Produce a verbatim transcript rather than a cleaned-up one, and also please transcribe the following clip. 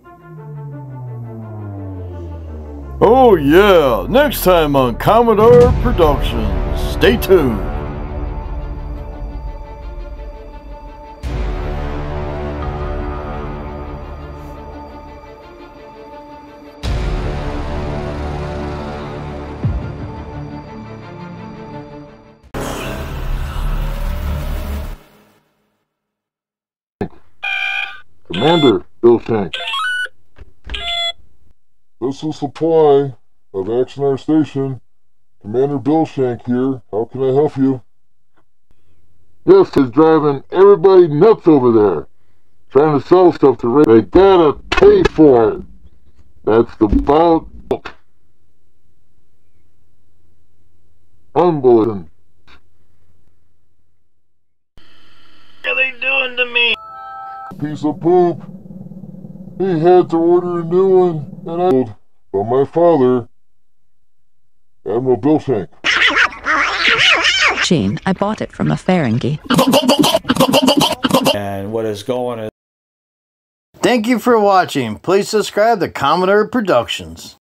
Oh yeah, next time on Commodore Productions. Stay tuned. Commander, Bill Shank. This is Supply of Action Our Station. Commander Bill Shank here. How can I help you? This is driving everybody nuts over there. Trying to sell stuff to raise. They gotta pay for it. That's the bout. Unbelievable. What are they doing to me? Piece of poop. He had to order a new one, and I told by my father, Admiral Bill Shank. Gene, I bought it from a Ferengi. And what is going on? Thank you for watching. Please subscribe to Commodore Productions.